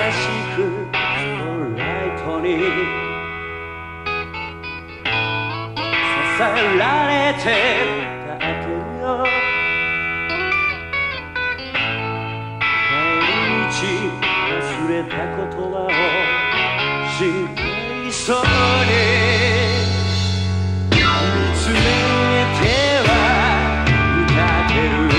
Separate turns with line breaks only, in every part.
しくストライトに支えられて立ってるよ。帰り道忘れた言葉を心配そうに見つめては歌ってる。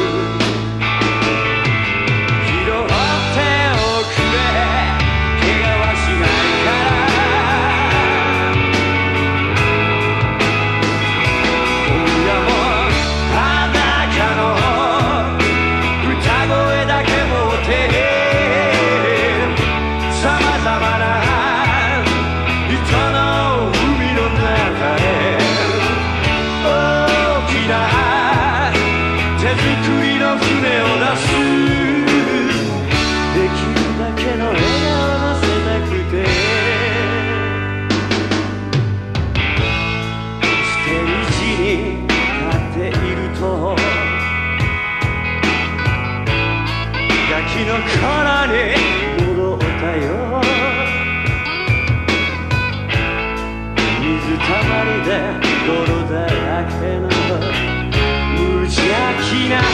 昨日からに戻ったよ。水たまりで泥だらけの無邪気な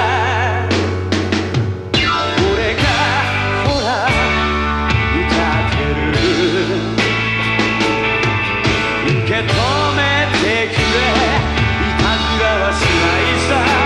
俺がほら歌ってる。受け止めてくれ、いたずらはしないさ。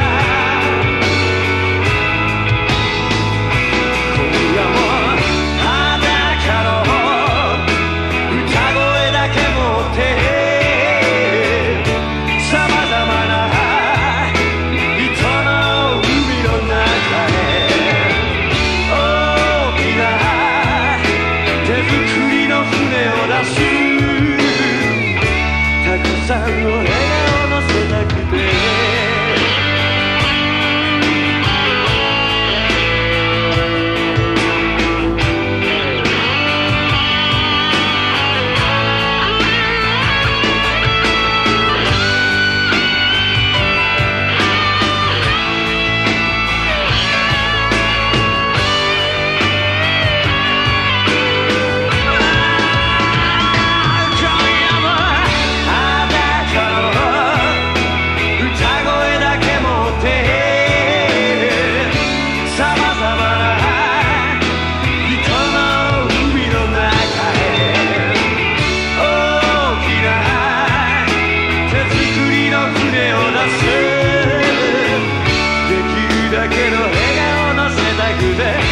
たくさんの笑顔乗せたくてだけの笑顔乗せたくて